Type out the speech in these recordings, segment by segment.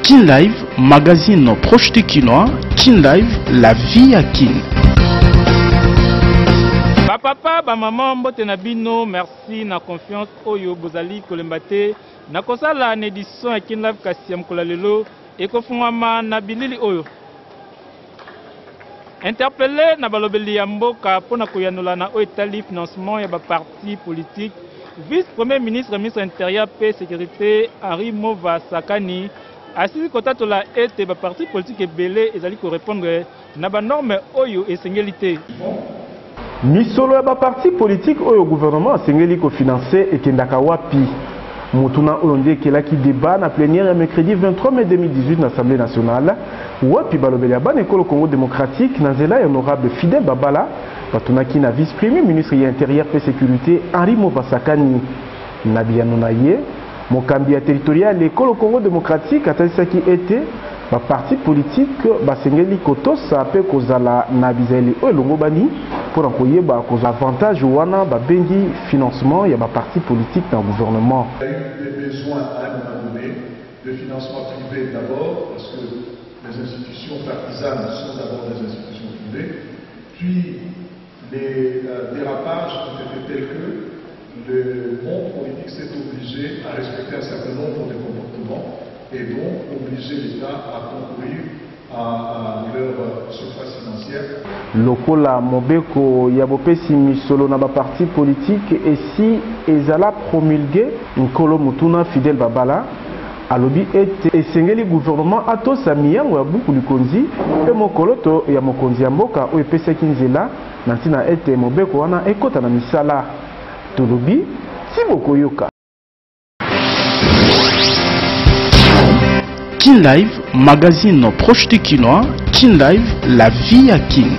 Kin Live, magazine proche de Kinois. Kin Live, la vie à Kin. Papa, maman, mbote na bino, merci na confiance oyo bozali kolembate. Na kosala na édition ya Kin Live kasi mkola lelo ekofungama na bilili oyo. Interpellé na balobeli ya mboka pona koyanula na oetali financement ya ba parti politique. Vice-premier ministre, ministre intérieur et sécurité Henri Mova Sakani asisi kotatola ete ba parti politique ebele ezali ko répondre na ba norme oyo esengeli. Misolo ya ba parti politique oyo gouvernement asengeli ko financer ekendaka wapi. Mutuna oyo ndekelaki débat na plénière ya mercredi 23 mai 2018 na Assemblée nationale wapi balobeli ya bana ekolo Congo démocratique na nzela ya honorable Fidel Babala batunaki na vice-premier ministre ya intérieur et sécurité Henri Mova Sakani na biyano na ye mokambi ya territorial ekolo Congo démocratique atalisaki ete ba parti politique basengeli kotosa pe kozala na bizeli oyo longo bani pour koyeba koza avantage wana babengi financement ya ba parti politique dans le gouvernement. Il y a eu des besoins à un moment donné de financement privé d'abord parce que les institutions partisanes sont d'abord des institutions privées, puis les dérapages ont été tels que le monde politique s'est obligé à respecter un certain nombre de comportements et donc obliger l'État à concourir à leur surface financière. Lokola mobeko ya bopesi misolo na ba parti politique et si ezala promulgué nkolo mutuna Fidel Babala alobi ete esengeli gouvernement atosa miyango ya buku likonzi pe mokoloto ya mokonzi ya mboka oyo epesaki nzela na ntina ete mobeko wana ekota na misala tolobi si bokoyoka. Kin Live, magazine proche de Kinois. Kin Live, la vie à Kin.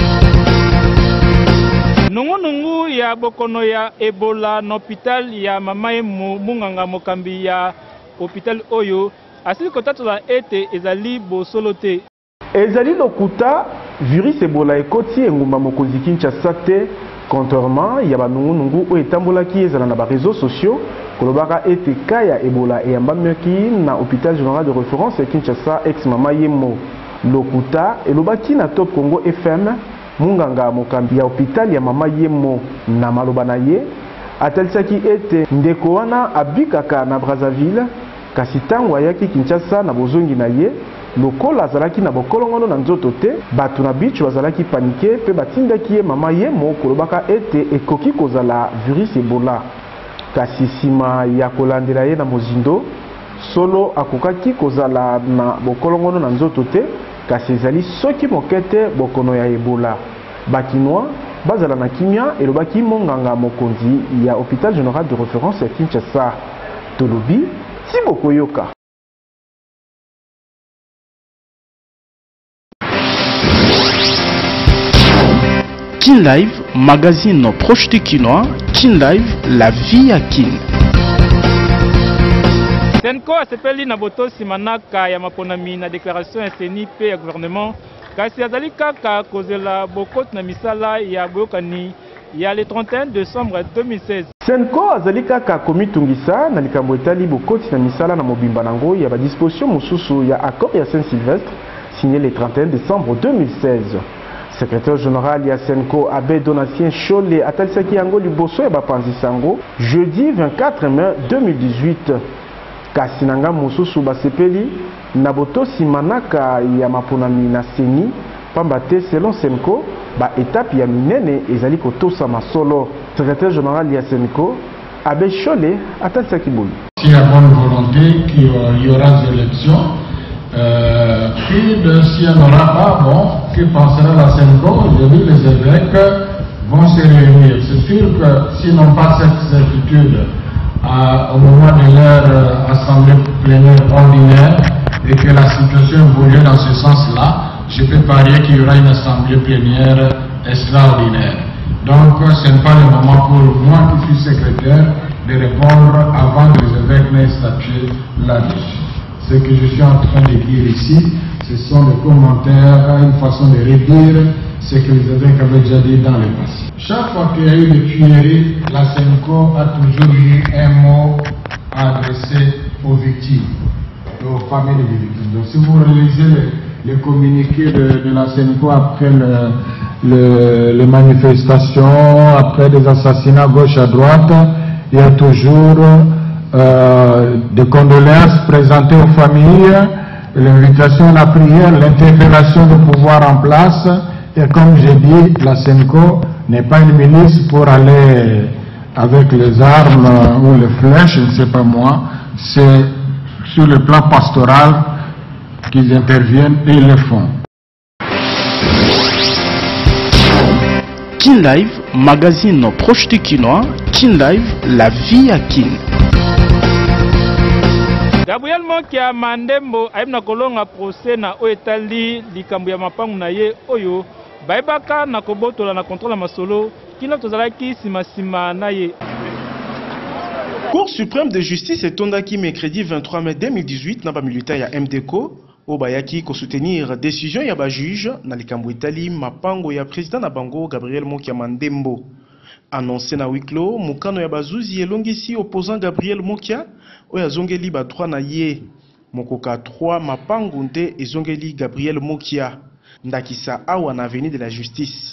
Nungu ya bokono ya Ebola na hôpital ya mama munganga mokambi ya hôpital oyo asili kotatola ete ezali bosolote. Ezali lokuta virus Ebola ekoti engumba mokonzi Kinshasa te contrairement ya banungu oyo etambolaki ezala na ba réseaux sociaux kolobaka ete kaya Ebola eyambamaki na hôpital général de référence ya Kinshasa ex mama yemo lokuta elobaki na Top Congo FM munganga mokambi ya hôpital ya mama yemo na maloba na ye atalisaki ete ndeko wana abikaka na Brazzaville kasi tango ayaki Kinshasa na bozongi na ye lokola azalaki na bokolongono na nzoto te bato na bicho bazalaki panike pe batindaki ye mama yemo kolobaka ete ekoki kozala virus Ebola. Kasi sima ya kolandela ye na mozindo solo akokaki kozala na bokolongono na nzoto te kasi ezali soki mokete bokono ya Ebola. Bakinois bazala na kimia elobaki monganga mokonzi ya hôpital général de référence ya Kinshasa tolobi si bokoyoka. Kin Live, magazine proche de Kinois. Kin Live, la vie à Kin. Senko asepeli na boto simanaka ya maponami na déclaration ya CENIP ya gouvernement kasi azali kaka kozela bokoti na misala ya boyokani ya le 31 décembre 2016. Senko azali kaka komitungisa na likambo etali bokoti na misala na mobimba nango ya ba disposition mosusu ya accord ya Saint-Sylvestre signé le 31 décembre 2016. Secrétaire général ya Senko Abbé Donatien Cholé atalisaki yango liboso ya bapanzisango jeudi 24 mai 2018. Kasi nanga mosusu basepeli na botosi manaka ya maponami na seni pamba te selon Senko ba étape ya minene ezali kotosa masolo. Secrétaire général ya Senko Abbé Cholé atalisaki boyi. S'il y a bonne volonté qu'il y aura des élections, puis s'il n'y en aura pas, bon, que pensera la Senko? Les évêques vont se réunir. C'est sûr que s'ils n'ont pas cette certitude au moment de leur assemblée plénière ordinaire et que la situation évolue dans ce sens-là, je peux parier qu'il y aura une assemblée plénière extraordinaire. Donc ce n'est pas le moment pour moi qui suis secrétaire de répondre avant que les évêques n'aient statué là-dessus. Ce que je suis en train de dire ici, ce sont des commentaires, une façon de redire ce que les évêques avaient déjà dit dans le passé. Chaque fois qu'il y a eu des tueries, la Senko a toujours eu un mot à adresser aux victimes et aux familles des victimes. Donc si vous relisez les communiqués de la Senco après les manifestations, après des assassinats à gauche à droite, il y a toujours des condoléances présentées aux familles, l'invitation à la prière, l'interpellation de pouvoir en place. Et comme j'ai dit, la Senco n'est pas une milice pour aller avec les armes ou les flèches, je ne sais pas moi. C'est sur le plan pastoral qu'ils interviennent et ils le font. Kin Live, magazine proche du Kinois. Kin Live, la vie à Kin. Gabriel Mokia Mandembo aimna kolonga procès na oetali likambo ya mapangu na ye oyo baibaka na kobotola na contrôle masolo kino tozalaki sima na ye. Cour suprême de justice etondaki mercredi 23 mai 2018 na ba militant ya MDCO obayaki ko soutenir décision ya ba juge na likambo etali mapango ya président na bango Gabriel Mokia Mandembo. Annoncé na huis clos, mukano ya bazuzi elongisi opposant Gabriel Mokia oya zongeli ba 3 na ye mokoka 3 mapango nde ezongeli Gabriel Mokia ndakisa awa na avenue de la justice.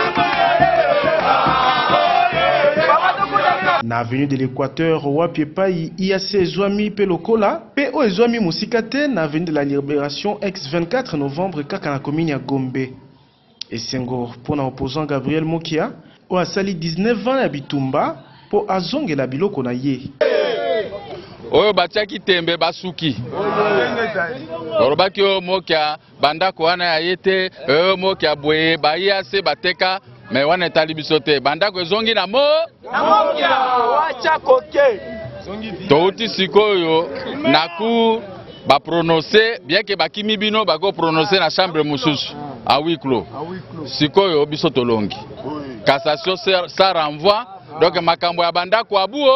Na avenue de l'Équateur wapi epai IAC Zwami pe lokola pe o Zwami musikate na avenue de la Libération ex 24 novembre kaka na commune ya Gombe. Esengo pona opposant Gabriel Mokia o asali 19 ans ya bitumba po azongela biloko na ye. Oyo batiaki tembe basuki. Orobaki o Mokia bandako wana ya yete oyo Mokia boye ba IAC bateka mais wana etali biso te bandako ezongi na Mokia wacha koke. Touti sikoyo naku ba prononcer bien que bakimi bino bako prononcer na chambre mususu à huis clos. Sikoyo biso tolongi. Cassation ça renvoie donc makambo ya bandako abuo.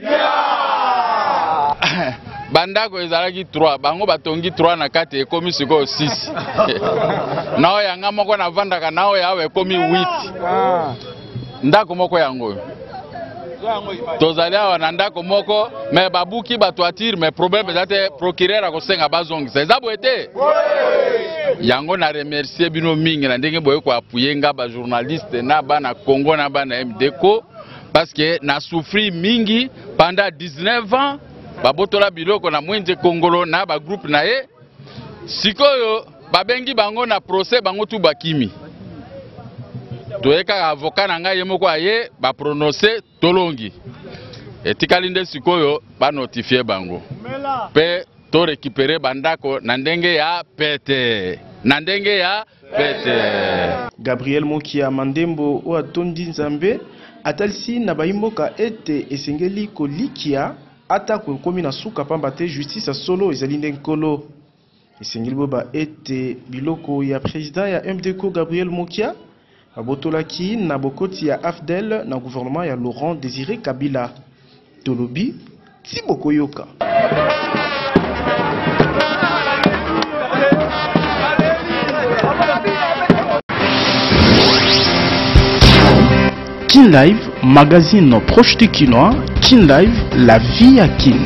Bandako ezalaki 3 bango batongi 3 na kati ekomi sikoyo 6. Nao yanga moko na vandaka nao yawe ekomi 8. Ndako moko yango. Tozali awa na ndako moko mais babuki batoatire mais problème ezate procureur akosenga bazongisa eza boete. Yango na remercier bino mingi na ndenge boye ko appuyer nga ba journaliste na bana Congo na bana MDCO parce que na souffri mingi pendant 19 ans babotola biloko na mwenje Kongolo na ba groupe na ye sikoyo babengi bango na procès bango tu bakimi toyeka avocat na ngai moko aye ba prononcer tolongi etikali nde sikoyo ba notifier bango pe to récupérer bandako na ndenge ya pete Gabriel Mokia Mandembo o atondi nzambe atalisi na baimboka ete esengeli kolikia ata kokomi na suka pamba te justice solo ezali nde nkolo esengeli boba ete biloko ya président ya MDCO Gabriel Mokia abotolaki na bokoti ya AFDEL na gouvernement ya Laurent Désiré Kabila tolobi ti bokoyoka. Kin Live, magazine proche du Kinois. Kin Live, la vie à Kin.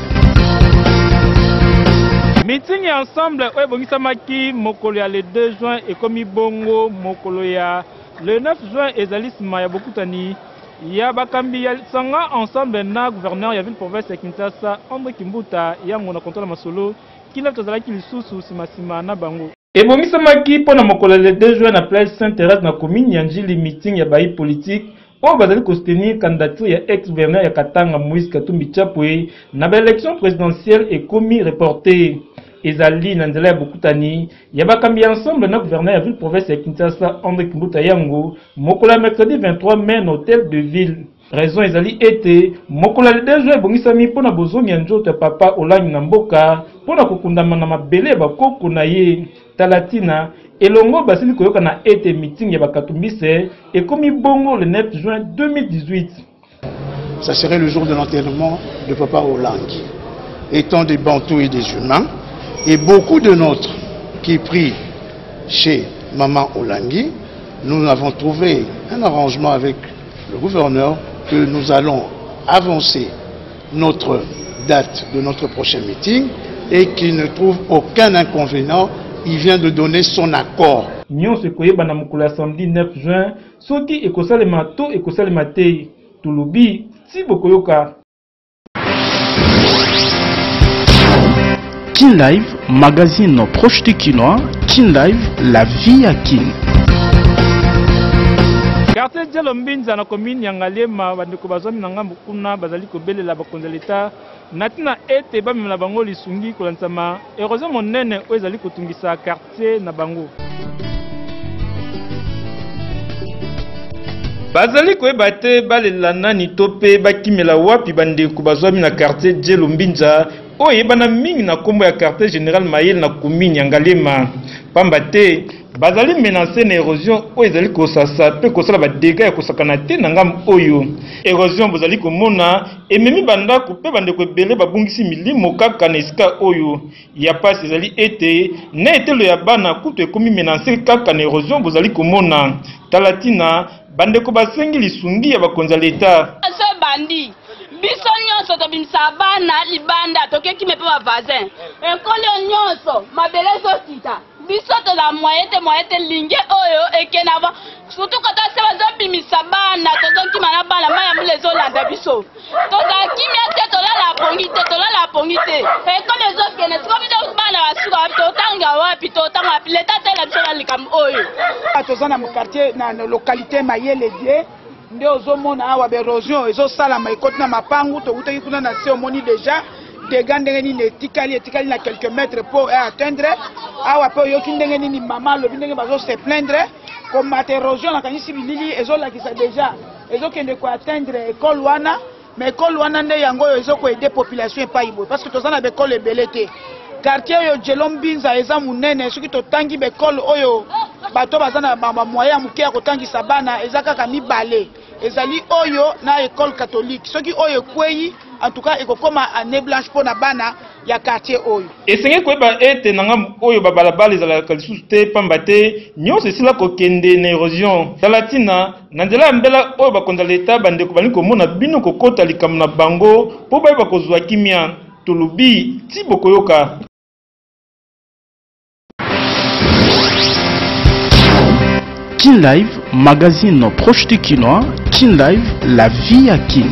Meeting ensemble oyo bongisamaki mokolo ya le 2 juin ekomi bongo mokolo ya le 9 juin ezali sima ya bokutani ya bakambi ya sanga ensemble na gouverneur ya ville province ya Kinshasa André Kimbuta yango na contrôle masolo kila tozalaki lisusu sima na bango. Ebongisamaki pona mokolo le 2 juin na place Sainte-Thérèse na commune ya Njili meeting ya bayi politique oyo bazali kostenir candidature ya ex-gouverneur ya Katanga Moïse Katumbi Chapwe na ba élection présidentielle ekomi reporté. Ezali na nzela ya bokutani ya bakambi ensemble na gouverneur ya ville province ya Kinshasa André Kimbuta yango mokolo mercredi 23 mai na hôtel de ville. Raison ezali ete mokolo le 2 juin bongisami pona bozongi ya nzoto ya papa Olangi na mboka pona kokundama na mabele bakoko na ye Talatina elongo basili koyoka na ete meeting ya bakatumbise ekomi bongo le 9 juin 2018. Ça serait le jour de l'enterrement de papa Olangi. Étant des Bantous et des humains, et beaucoup de nôtres qui prient chez maman Olangi, nous avons trouvé un arrangement avec le gouverneur que nous allons avancer notre date de notre prochain meeting et qui ne trouve aucun inconvénient, il vient de donner son accord. Nyonso koyeba na mokolo ya samedi 9 juin soki ekosalema to ekosalema te tulubi ti bokoyoka. Kin Live, magazine proche du Kinois. Kin Live, la vie à Kin. Quartier Dielo Mbinza na commune ya Ngalema bandeko bazwami na ngambo kuna bazali kobelela bakonzi ya leta natina ete bamemela bango lisungi kolansama erosion monene oyo ezali kotungisa quartier na bango. Bazali koyeba te balela nani to pe bakimela wapi bandeko bazwami na quartier Dielo Mbinza oyo eyebana mingi na kombo ya quartier général Mayele na commune ya Ngalema. Pamba te bazali menacé na érosion oyo ezali kosasa pe kosala badega ya kosakana te na ngambo oyo. Érosion bozali komona ememi bandako pe bandeko ebele babungisi milimo kaka na esika oyo. Ya pasi ezali ete na etelo ya bana kutu ekomi menacé kaka na érosion bozali komona. Talatina bandeko basengi lisungi ya bakonzi ya leta. Bandi biso nyonso tobimisa bana libanda tokeki mepe ba voisin ekole nyonso mabele sosita biso toza moyete linge oyo ekenava surtout kota se bazobimisa bana tozokima na bana maya mule ezolanda biso tozakimia te tolala pongi te ekole ezokene siko biso bana basuka wapi totanga wapi totanga wapi leta tela biso na likambo oyo toza na quartier na localité Mayele die nde ozomona awa berosion ezosalama ekoti na mapangu tokutaki kuna na se omoni déjà dega ndenge nini etikali na quelques mètres pour atteindre awa pe oyoki ndenge nini mama alobi ndenge bazose plaindre komata érosion nakanisi bilili ezolakisa déjà ezokende koatteindre ekole wana mais ekole wana nde yango oyo ezokoede population epai boye parce que toza na bekole ebele te quartier oyo Dielo Mbinza eza munene soki totangi bekole oyo bato baza na moyen ya moke ya kotangisa bana eza kaka mibale ezali oyo na école catholique soki oyo ekwei en tout cas ekokoma année blanche pour na bana ya quartier oyo esenge koyeba ete na ngambo oyo babalabala ezalaka lisusu te pamba te nyonso esila kokende na érosion talatina na nzela ya mbela oyo bakonzi ya leta bandeko bali komona bino kokota likambo na bango mpo bayeba kozwa kimia tolobi ti bokoyoka. Kin Live, magazine proche du Kinois. Kin Live, la vie à Kin.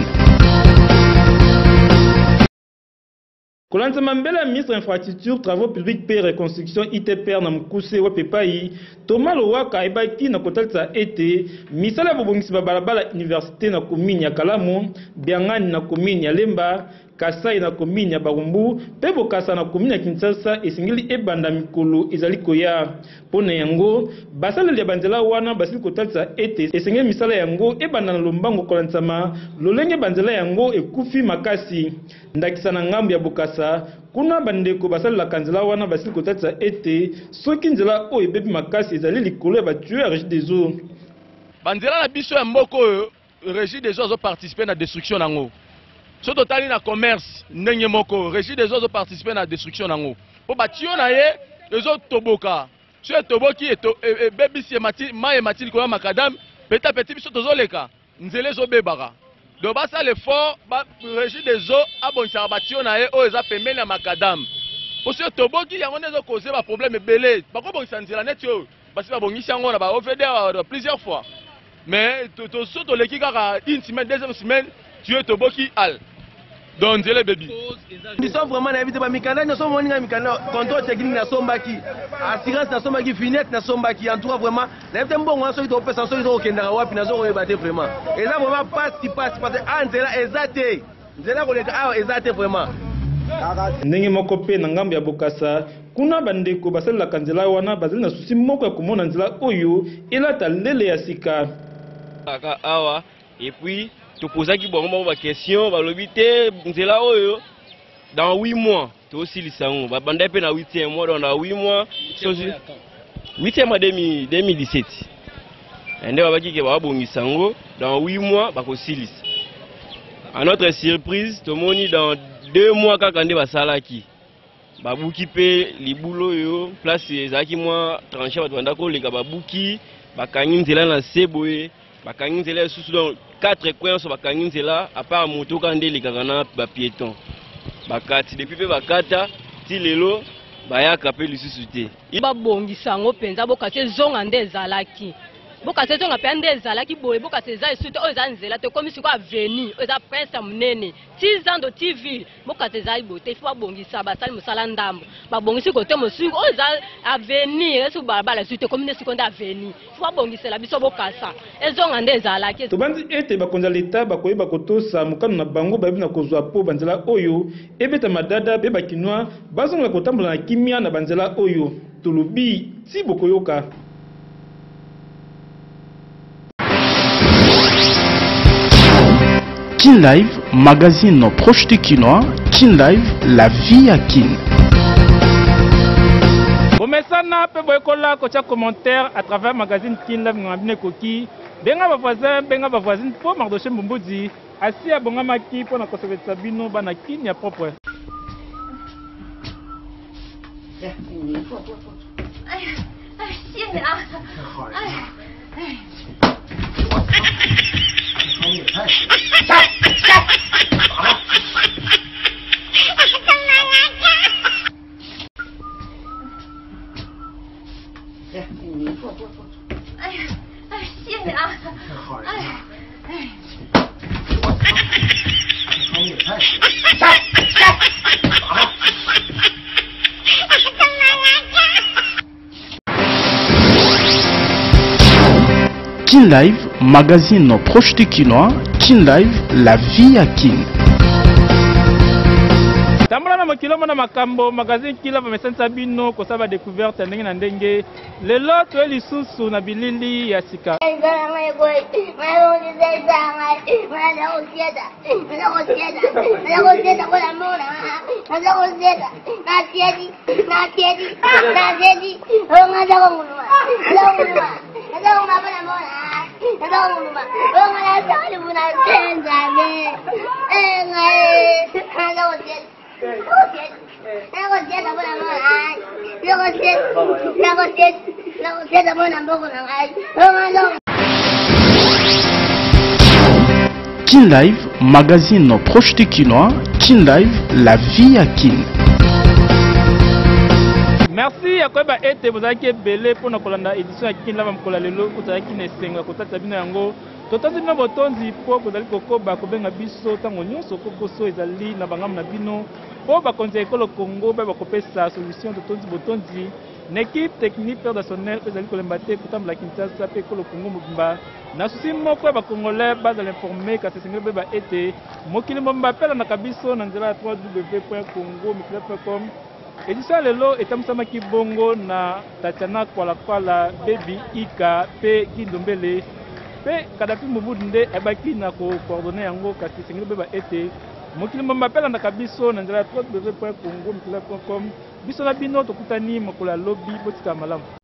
Kolanzama mbele ministre infrastructure travaux publics pe reconstruction ITPR na mukuse wa pepai Thomas Lowaka ebaki na kotalisa ete misala bobongisi balabala université na commune ya Kalamu Biangani na commune ya Lemba Kasai na commune ya Barumbu pe Bokasa na commune ya Kinshasa esingili ebanda mikolo ezali koya pona yango basala ya banzela wana basili kotalisa ete esingeli misala yango ebanda na lombango kolanzama lolenge banzela yango ekufi makasi ndakisa na ngambo ya Bokasa kuna bandeko basala la kanzela wana basili kotalisa ete soki nzela oyo ebebi makasi ezali likolo ya batueur Régie des eaux banzela na biso ya mboko oyo Régie des eaux zo participer na destruction nango so totali na commerce ndenge moko Régie des eaux zo participer na destruction nango po batio na ye ezo toboka so etoboki ebebisi mai emati likolo ya makadam peta peti biso tozoleka nzela ezobebaka donc basa l'effort Régie des eaux abongisaka batio na ye oyo eza pembeni ya makadam po so etoboki yango nde ezokoze baproblème ebele bakobongisa nzela neti oyo basi babongisi yango na ba OVD plusieurs fois mais so toleki kaka une semaine deuxième semaine tu etoboki al donc nzela bebi nous sommes vraiment na éviter ba mikanda nous sommes moninga mikanda contrôle technique na sombaki assurance na sombaki finette na sombaki en tout cas vraiment na éviter mbongo na soki to pesa soki to kendaka wapi na zo yeba te vraiment et là vraiment passe parce que nzela ezate nzela koleka awa ezate vraiment ndenge moko pe na ngambo ya Bokasa kuna bandeko basalelaka nzela wana bazali na susi moko ya komona nzela oyo elata lele ya sika kaka awa et puis topozaki bango ba question balobi te nzela oyo dans 8 mois tosilisa ngo babanda pe na 8e mois dans 8 mois 8e mois 2017 ende babaki ke babongisa ngo dans 8 mois bakosilisa à notre surprise tomoni dans 2 mois kaka nde basalaki babuki pe libulo yo place ezaki mwa tranché bato banda koleka babuki bakangi nzela na seboye bakangi nzela susu donc 4 coins so bakangi nzela à part moto kande lekaka na ba piéton bakati depuis pe bakata ti lelo bayaka pe lisusu te babongisa ngo penza bokate zonga nde ezalaki bokate zonga pe nde ezalaki boye bokate eza esute oyo eza nzela te komi siko aveni oyo eza prince ya monene 6 ans de TV bokate ezali boye te ifo babongisa basali mosala ndambo babongisi kote mosuku oyo eza avenir esi balabala esute komi nde siko nde avenir ifo babongisela biso bokasa ezonga nde ezalaki tobandi ete bakonzi ya leta bakoyeba kotosa mokano na bango bayebi na kozwa po banzela oyo ebeta madada mpe bakinwa bazonga kotambola na kimia na banzela oyo tolobi ti bokoyoka. Kin Live, magazine proche du Kinois. Kin Live, la vie à Kin. Bomesana pe boyekola kocha commentaire à travers magazine Kin Live ngambine koki. Benga ba voisin po Mardoché Mbumbuzi. Asi a bonga maki po na kosoveta Sabino bana Kin ya propre. Kin Live, magazine proche du Kinois. Kin Live, la vie à Kin. Tambala na makiloma na makambo magazine Kila bamesanisa bino kosaba découverte ndenge na ndenge lelo to lisusu na bilili ya sika. Kin Live, magazine proche du Kinois. Kin Live, la vie à Kin. Merci ya koyeba ete bozalaki ebele mpona kolanda édition ya Kin Live mkola lelo kozalaki na esengo kotata bino yango totondi bino botondi mpo bozali kokoba kobenga biso ntango nyonso kokoso ezali na bangamu na bino mpo bakonzi ya ekolo Congo mpe bakopesa solution totondi botondi na équipe technique personnel ezali kolemba te kotambola Kinshasa mpe ekolo Congo mobimba na susi moko ya bakongolais bazala informe kasi esengeli koyeba ete mokili mobimba apelanaka biso na nzela ya www.congo-mikila.com. Édition lelo etamusamaki bongo na Tatiana Kwala Baby Ika pe Kindombele pe Kadafi Mobudu nde ebaki na ko coordonner yango kasi sengeli beba ete mokili mamba pela na kabiso na nzela www.congo-mikila.com biso na bino tokutani mokolo ya lobi botika malamu.